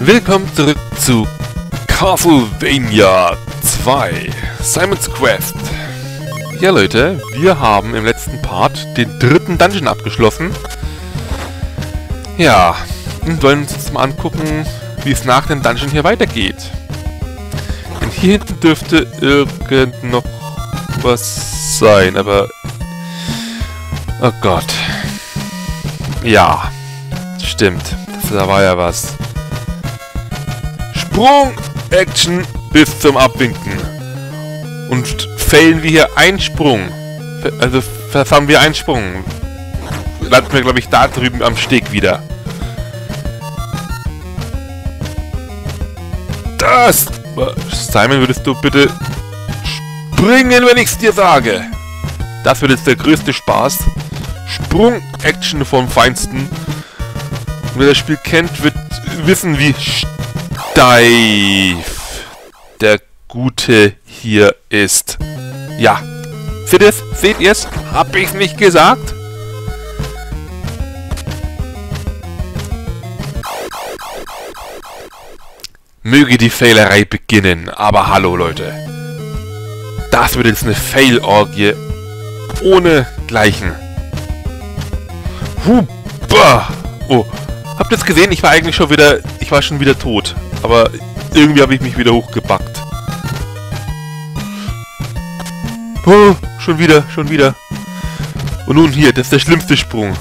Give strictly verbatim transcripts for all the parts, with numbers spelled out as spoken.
Willkommen zurück zu Castlevania zwei, Simon's Quest. Ja Leute, wir haben im letzten Part den dritten Dungeon abgeschlossen. Ja, und wollen uns jetzt mal angucken, wie es nach dem Dungeon hier weitergeht. Denn hier hinten dürfte irgend noch was sein, aber... Oh Gott. Ja, stimmt. Das, da war ja was. Sprung-Action bis zum Abwinken. Und fällen wir hier einen Sprung. Also versauen wir einen Sprung. Landen wir, glaube ich, da drüben am Steg wieder. Das! Simon, würdest du bitte springen, wenn ich's dir sage? Das wird jetzt der größte Spaß. Sprung-Action vom Feinsten. Und wer das Spiel kennt, wird wissen, wie steif der Gute hier ist. Ja. Seht ihr's? Seht ihr's? Hab ich's nicht gesagt? Möge die Failerei beginnen, aber hallo Leute. Das wird jetzt eine Fail-Orgie ohne Gleichen. Hupa! Oh, habt ihr es gesehen? Ich war eigentlich schon wieder, ich war schon wieder tot. Aber irgendwie habe ich mich wieder hochgebackt. Oh, schon wieder, schon wieder. Und nun hier, das ist der schlimmste Sprung.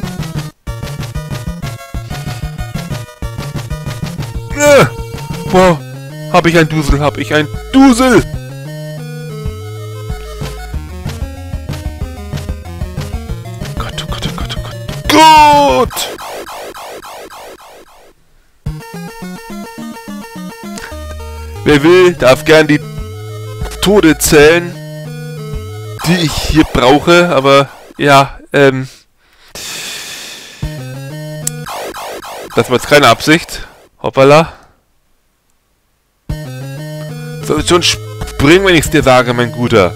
Ah! Wow, hab ich ein Dusel, hab ich ein Dusel! Gott, oh Gott, oh Gott, oh Gott. Gut! Wer will, darf gern die Tode zählen, die ich hier brauche, aber ja, ähm... das war jetzt keine Absicht. Hoppala. Soll ich schon springen, wenn ich es dir sage, mein Guter?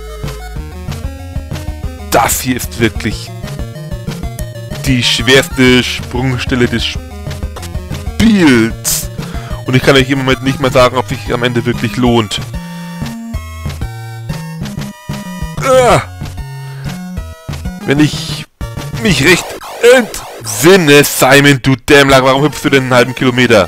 Das hier ist wirklich die schwerste Sprungstelle des Spiels. Und ich kann euch im Moment nicht mal sagen, ob sich am Ende wirklich lohnt. Ah! Wenn ich mich recht entsinne, Simon, du Dämmler, warum hüpfst du denn einen halben Kilometer?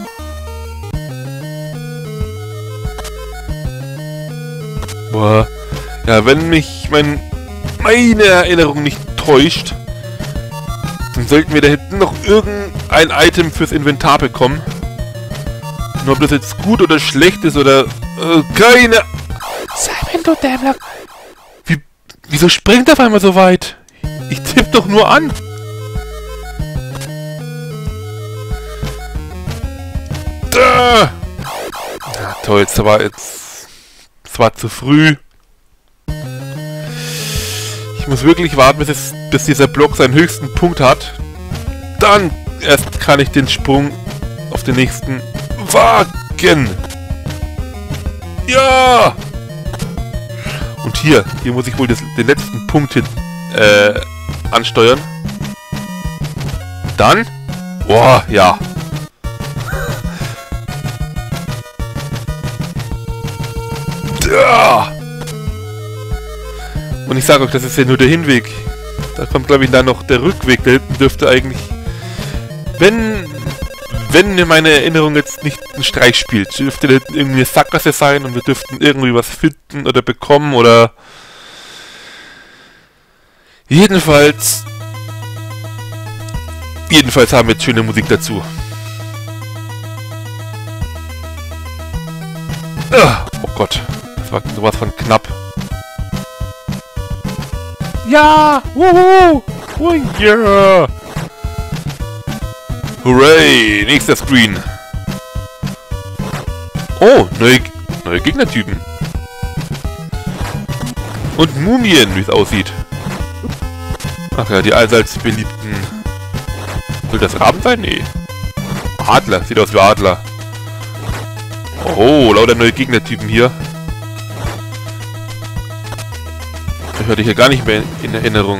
Boah. Ja, wenn mich mein, meine Erinnerung nicht täuscht, dann sollten wir da hinten noch irgendein Item fürs Inventar bekommen. Und ob das jetzt gut oder schlecht ist oder... Äh, keine... Simon, du Dämmler! Wie, wieso springt er auf einmal so weit? Ich tippe doch nur an! Da! Ja, toll, das war jetzt... Das war zu früh. Ich muss wirklich warten, bis, es, bis dieser Block seinen höchsten Punkt hat. Dann erst kann ich den Sprung auf den nächsten wagen. Ja! Und hier, hier muss ich wohl das, den letzten Punkt hin, äh, ansteuern. Dann? Boah, ja. Ja! Und ich sage euch, das ist ja nur der Hinweg. Da kommt, glaube ich, dann noch der Rückweg. Da hinten dürfte eigentlich... Wenn... Wenn mir meine Erinnerung jetzt nicht einen Streich spielt, dürfte da irgendwie eine Sackgasse sein und wir dürften irgendwie was finden oder bekommen oder... Jedenfalls... Jedenfalls haben wir jetzt schöne Musik dazu. Ah, oh Gott. Das war sowas von knapp. Ja! Wuhu! Oh yeah! Hooray! Nächster Screen! Oh, neue, neue Gegnertypen. Und Mumien, wie es aussieht. Ach ja, die allseits beliebten... Soll das Raben sein? Nee. Adler, sieht aus wie Adler. Oh, lauter neue Gegnertypen hier. Ich hatte hier gar nicht mehr in Erinnerung.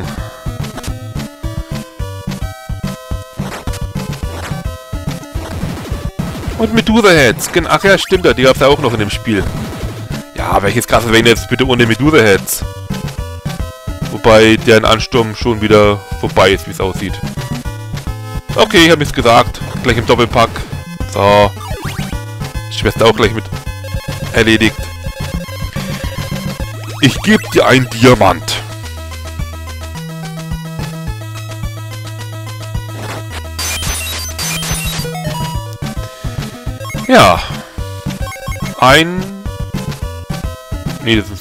Und Medusa Heads. Ach ja, stimmt, die gab es ja auch noch in dem Spiel. Ja, welches Castlevania jetzt bitte ohne Medusa Heads? Wobei deren Ansturm schon wieder vorbei ist, wie es aussieht. Okay, ich habe es gesagt. Gleich im Doppelpack. So. Schwester auch gleich mit erledigt. Ich gebe dir einen Diamant. Ja. Ein... Nee, das ist...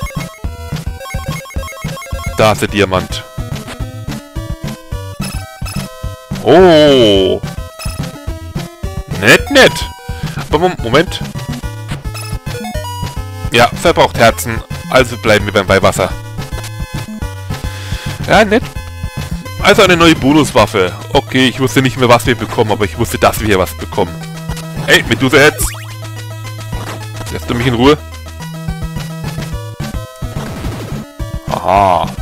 Da ist der Diamant. Oh. Nett, nett. Aber Moment. Ja, verbraucht Herzen. Also bleiben wir beim Weihwasser. Ja, nett. Also eine neue Bonuswaffe. Okay, ich wusste nicht mehr, was wir bekommen, aber ich wusste, dass wir hier was bekommen. Hey, Medusa Heads. Lässt du mich in Ruhe? Aha.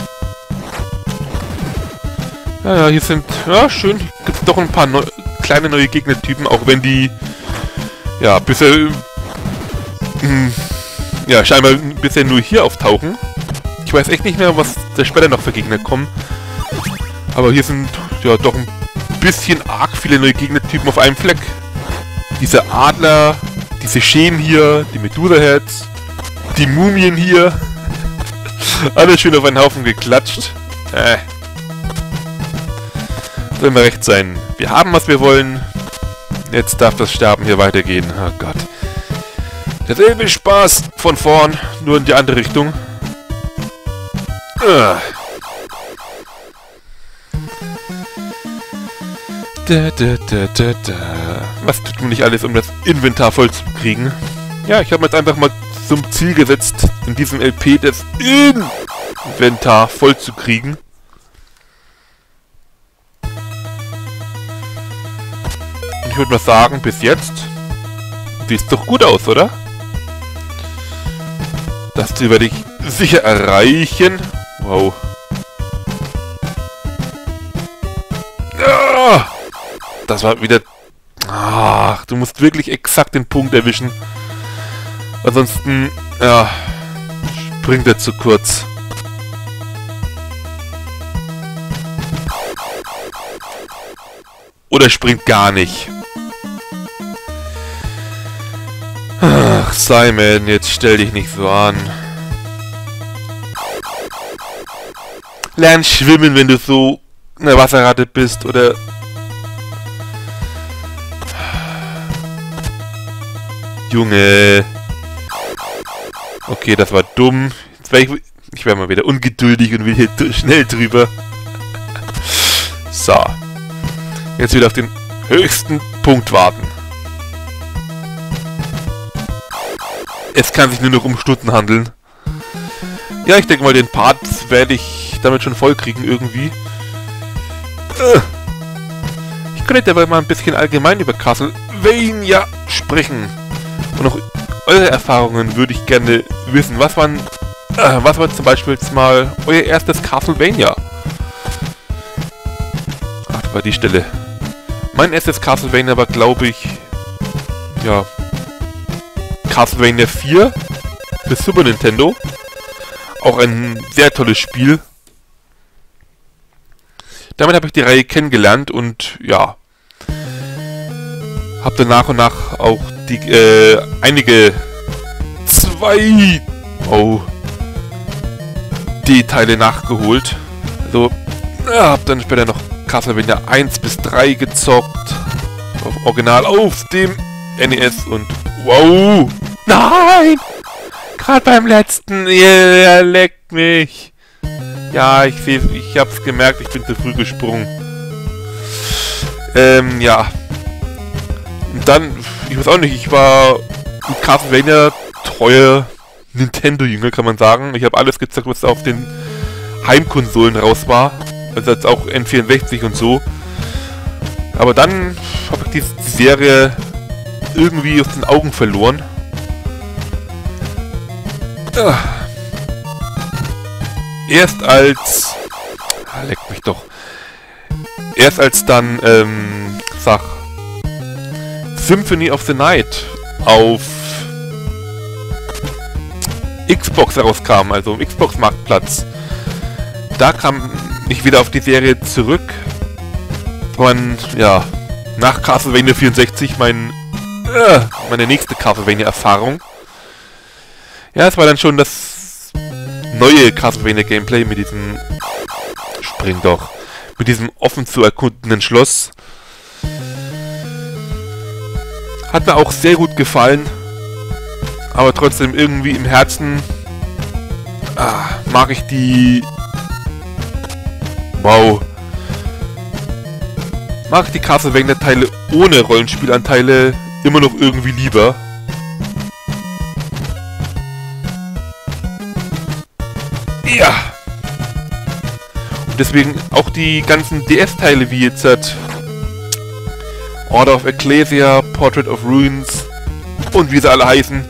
Ja, ja, hier sind... Ja, schön. Gibt es doch ein paar neu, kleine neue Gegnertypen, auch wenn die... Ja, bisher... Mh, ja, scheinbar bisher nur hier auftauchen. Ich weiß echt nicht mehr, was da später noch für Gegner kommen. Aber hier sind ja doch ein bisschen arg viele neue Gegnertypen auf einem Fleck. Diese Adler, diese Schemen hier, die Medusa Heads, die Mumien hier. Alles schön auf einen Haufen geklatscht. Äh. Soll mir recht sein. Wir haben, was wir wollen. Jetzt darf das Sterben hier weitergehen. Oh Gott. Derselbe Spaß von vorn, nur in die andere Richtung. Uh. Da, da, da, da, da. Was tut man nicht alles, um das Inventar voll zu kriegen? Ja, ich habe mir jetzt einfach mal zum Ziel gesetzt, in diesem L P das Inventar voll zu kriegen. Ich würde mal sagen, bis jetzt sieht es doch gut aus, oder? Das Ziel werde ich sicher erreichen. Wow. Ah, das war wieder... Ach, du musst wirklich exakt den Punkt erwischen. Ansonsten, ja, springt er zu kurz. Oder springt gar nicht. Ach, Simon, jetzt stell dich nicht so an. Lern schwimmen, wenn du so eine Wasserratte bist, oder... Junge. Okay, das war dumm. Jetzt wär ich ich wäre mal wieder ungeduldig und will hier schnell drüber. So. Jetzt wieder auf den höchsten Punkt warten. Es kann sich nur noch um Stunden handeln. Ja, ich denke mal, den Part werde ich damit schon voll kriegen irgendwie. Ich könnte aber mal ein bisschen allgemein über Castlevania sprechen. Und auch eure Erfahrungen würde ich gerne wissen. Was waren, äh, was war zum Beispiel jetzt mal euer erstes Castlevania? Ach, das war die Stelle. Mein erstes Castlevania war, glaube ich, ja, Castlevania vier für Super Nintendo. Auch ein sehr tolles Spiel. Damit habe ich die Reihe kennengelernt und ja, habe dann nach und nach auch die äh, einige zwei oh, D-Teile nachgeholt. Also ja, habe dann später noch Castlevania eins bis drei gezockt. Auf Original auf dem N E S und wow! Nein! Gerade beim letzten, ihr leckt mich. Ja, ich sehe, ich hab's gemerkt, ich bin zu früh gesprungen. Ähm, ja. Und dann, ich weiß auch nicht, ich war mit Castlevania treuer Nintendo-Jünger, kann man sagen. Ich habe alles gezockt, was auf den Heimkonsolen raus war. Also jetzt auch N vierundsechzig und so. Aber dann habe ich die Serie irgendwie aus den Augen verloren. Ah. Erst als... Ah, leckt mich doch. Erst als dann, ähm, sag... Symphony of the Night auf Xbox herauskam, also im Xbox-Marktplatz. Da kam ich wieder auf die Serie zurück. Und ja, nach Castlevania vierundsechzig mein, äh, meine nächste Castlevania-Erfahrung. Ja, es war dann schon das neue Castlevania-Gameplay mit diesem... Spring doch. Mit diesem offen zu erkundenden Schloss. Hat mir auch sehr gut gefallen. Aber trotzdem irgendwie im Herzen ah, mag ich die... Wow. Mag ich die Castlevania-Teile ohne Rollenspielanteile immer noch irgendwie lieber. Ja. Und deswegen auch die ganzen D S-Teile wie jetzt hat Order of Ecclesia, Portrait of Ruins und wie sie alle heißen,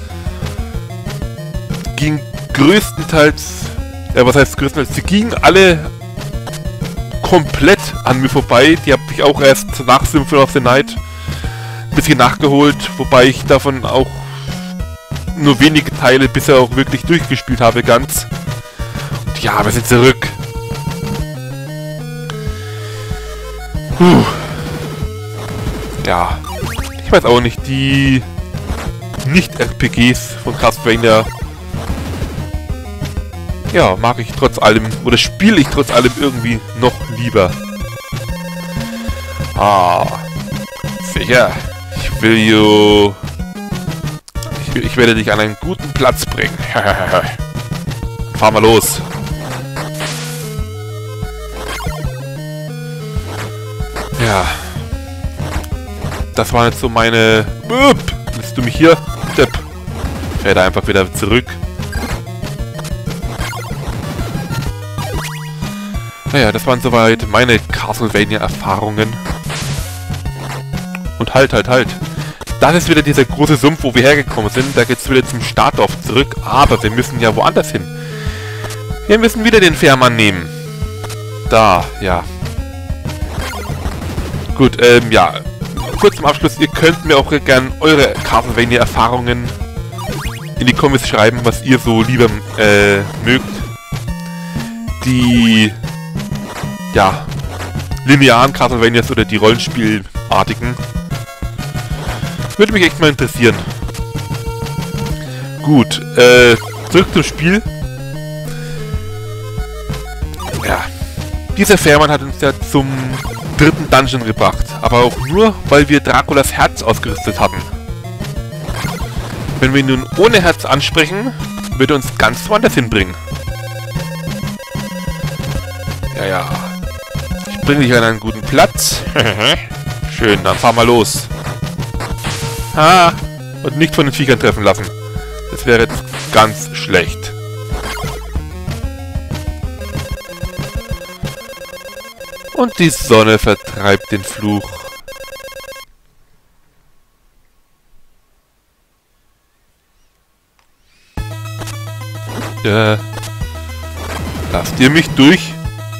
ging größtenteils, ja was heißt größtenteils, sie gingen alle komplett an mir vorbei. Die habe ich auch erst nach Symphony of the Night ein bisschen nachgeholt, wobei ich davon auch nur wenige Teile bisher auch wirklich durchgespielt habe ganz. Und ja, wir sind zurück. Puh. Ja, ich weiß auch nicht, die Nicht-R P Gs von Castlevania, ja, mag ich trotz allem, oder spiele ich trotz allem irgendwie noch lieber. Ah, sicher, ich will you... Ich, ich werde dich an einen guten Platz bringen. Fahr mal los. Ja. Das waren jetzt so meine... Upp, lässt du mich hier? Depp. Ich werde einfach wieder zurück. Naja, das waren soweit meine Castlevania-Erfahrungen. Und halt, halt, halt. Das ist wieder dieser große Sumpf, wo wir hergekommen sind. Da geht's wieder zum Startdorf zurück. Aber wir müssen ja woanders hin. Wir müssen wieder den Fährmann nehmen. Da, ja. Gut, ähm, ja. Kurz zum Abschluss. Ihr könnt mir auch gerne eure Castlevania-Erfahrungen in die Comments schreiben, was ihr so lieber äh, mögt. Die... ja, linearen Castlevanias oder die Rollenspielartigen. Würde mich echt mal interessieren. Gut, äh, zurück zum Spiel. Ja, dieser Fährmann hat uns ja zum dritten Dungeon gebracht. Aber auch nur, weil wir Draculas Herz ausgerüstet hatten. Wenn wir ihn nun ohne Herz ansprechen, wird er uns ganz woanders hinbringen. Ja, ja. Bring dich an einen guten Platz. Schön, dann fahr mal los. Ah, und nicht von den Viechern treffen lassen. Das wäre jetzt ganz schlecht. Und die Sonne vertreibt den Fluch. Ja. Lasst ihr mich durch?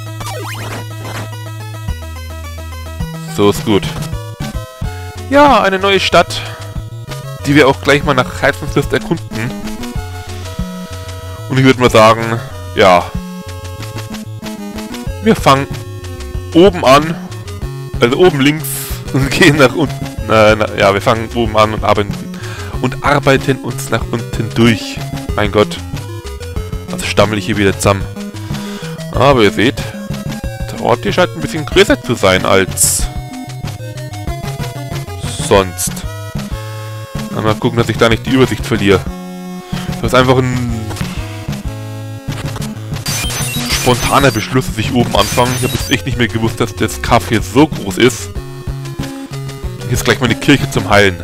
So ist gut. Ja, eine neue Stadt, die wir auch gleich mal nach Herzenslust erkunden. Und ich würde mal sagen, ja, wir fangen oben an, also oben links und gehen nach unten. Äh, na, ja, wir fangen oben an und arbeiten, und arbeiten uns nach unten durch. Mein Gott, also stammel ich hier wieder zusammen. Aber ihr seht, der Ort hier scheint ein bisschen größer zu sein als sonst. Mal gucken, dass ich da nicht die Übersicht verliere. Das ist einfach ein spontaner Beschluss, dass ich oben anfange. Ich habe jetzt echt nicht mehr gewusst, dass das Kaff hier so groß ist. Hier ist gleich mal eine Kirche zum Heilen.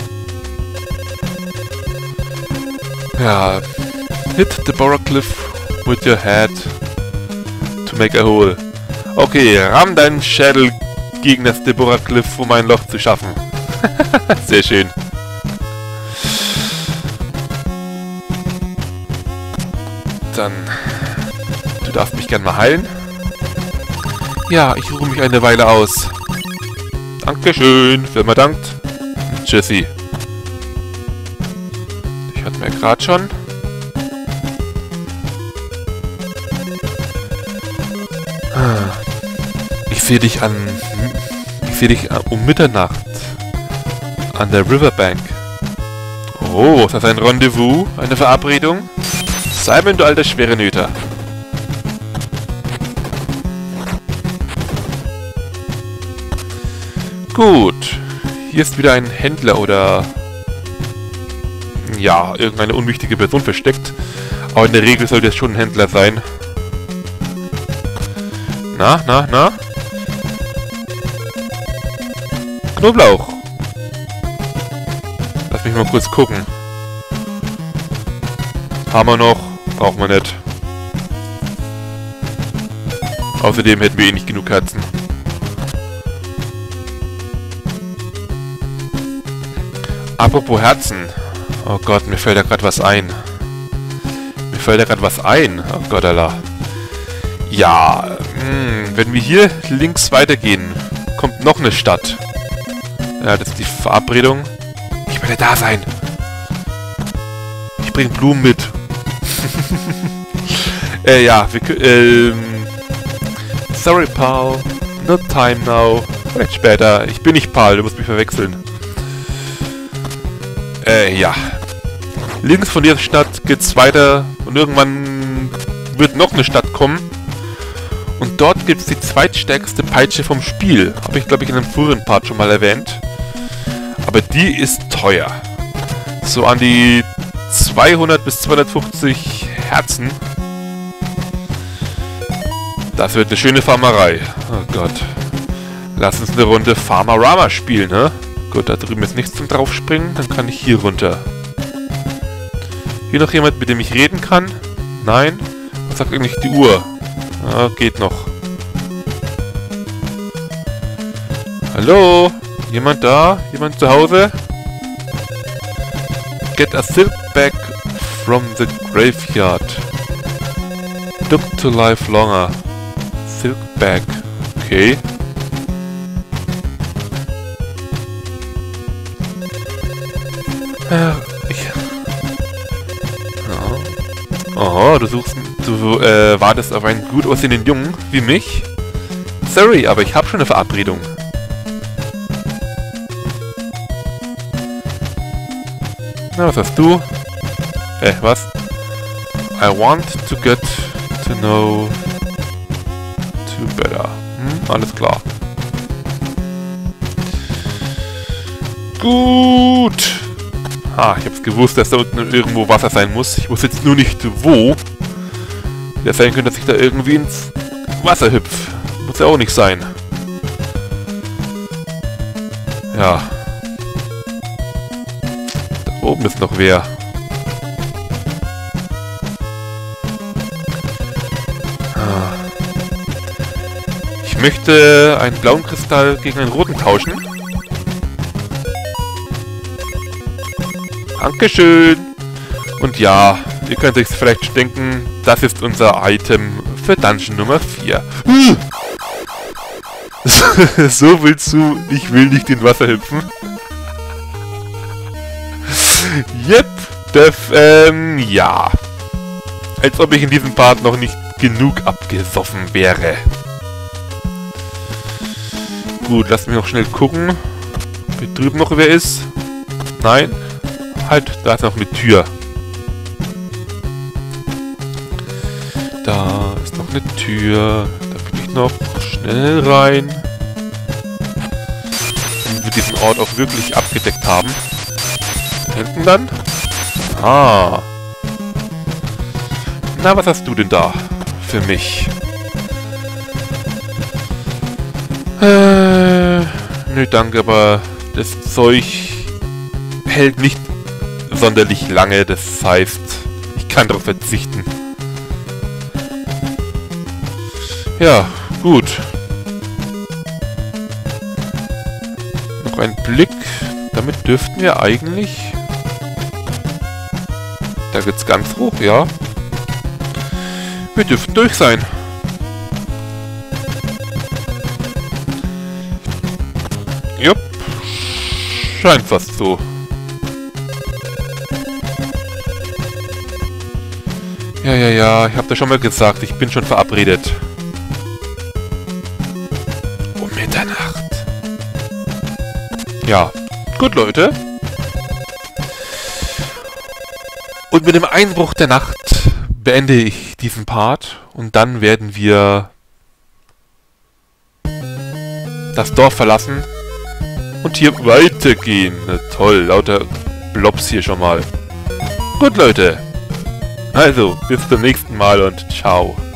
Ja. Hit the Boracliff with your head to make a hole. Okay, ramm deinen Schädel gegen das Deborah-Cliff, um ein Loch zu schaffen. Sehr schön. Dann... Du darfst mich gern mal heilen. Ja, ich ruhe mich eine Weile aus. Dankeschön, wer mal dankt. Tschüssi. Ich hatte mir gerade schon. Ich sehe dich an... Ich sehe dich um Mitternacht. An der Riverbank. Oh, ist das ein Rendezvous? Eine Verabredung? Simon, du alter Schwerenöter. Gut. Hier ist wieder ein Händler oder... Ja, irgendeine unwichtige Person versteckt. Aber in der Regel sollte es schon ein Händler sein. Na, na, na? Knoblauch. Lass mich mal kurz gucken. Haben wir noch? Brauchen wir nicht. Außerdem hätten wir eh nicht genug Herzen. Apropos Herzen. Oh Gott, mir fällt da gerade was ein. Mir fällt da gerade was ein. Oh Gott, Allah. Ja, mh, wenn wir hier links weitergehen, kommt noch eine Stadt. Ja, das ist die Verabredung. Ich werde da sein. Ich bringe Blumen mit. äh, ja, wir ähm... Sorry, Paul. No time now. Vielleicht später. Ich bin nicht Paul, du musst mich verwechseln. Äh, ja. Links von dieser Stadt geht's weiter und irgendwann wird noch eine Stadt kommen. Und dort gibt es die zweitstärkste Peitsche vom Spiel. Habe ich, glaube ich, in einem früheren Part schon mal erwähnt. Aber die ist teuer. So an die zweihundert bis zweihundertfünfzig Herzen. Das wird eine schöne Farmerei. Oh Gott. Lass uns eine Runde Farmerama spielen, ne? Gut, da drüben ist nichts zum Draufspringen. Dann kann ich hier runter. Hier noch jemand, mit dem ich reden kann? Nein? Was sagt eigentlich die Uhr? Ah, geht noch. Hallo? Jemand da? Jemand zu Hause? Get a silk bag from the graveyard. Look to life longer. Silk bag. Okay. Äh, ich... Ja. Oh, du suchst... Du äh, wartest auf einen gut aussehenden Jungen wie mich? Sorry, aber ich habe schon eine Verabredung. Na, was hast du? Äh, was? I want to get to know you better. Hm, alles klar. Gut. Ah, ich hab's gewusst, dass da unten irgendwo Wasser sein muss. Ich wusste jetzt nur nicht wo. Ja, sein könnte, dass ich da irgendwie ins Wasser hüpf. Muss ja auch nicht sein. Ja. Da oben ist noch wer. Ah. Ich möchte einen blauen Kristall gegen einen roten tauschen. Dankeschön. Und ja, ihr könnt euch vielleicht denken, das ist unser Item für Dungeon Nummer vier. So willst du, ich will nicht in Wasser hüpfen. Yep, das, ähm, ja. Als ob ich in diesem Part noch nicht genug abgesoffen wäre. Gut, lass mich noch schnell gucken. Ob hier drüben noch wer ist. Nein. Halt, da ist noch eine Tür. Da ist noch eine Tür. Da bin ich noch schnell rein. Und wir diesen Ort auch wirklich abgedeckt haben. Da hinten dann. Ah. Na, was hast du denn da für mich? Äh, nö, danke, aber das Zeug hält nicht sonderlich lange. Das heißt, ich kann darauf verzichten. Ja, gut. Noch ein Blick. Damit dürften wir eigentlich... Da geht's ganz hoch, ja. Wir dürften durch sein. Jupp. Scheint fast so. Ja, ja, ja, ich hab dir schon mal gesagt, ich bin schon verabredet. Um Mitternacht. Ja, gut, Leute. Und mit dem Einbruch der Nacht beende ich diesen Part und dann werden wir das Dorf verlassen und hier weitergehen. Na toll, lauter Blobs hier schon mal. Gut, Leute. Also, bis zum nächsten Mal und ciao.